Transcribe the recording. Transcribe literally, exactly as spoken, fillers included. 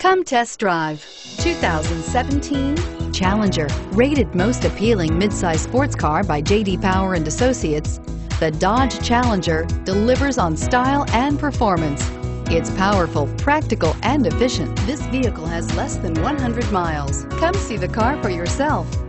Come test drive two thousand seventeen Challenger. Rated most appealing midsize sports car by J D Power and Associates, the Dodge Challenger delivers on style and performance. It's powerful, practical, and efficient. This vehicle has less than one hundred miles. Come see the car for yourself.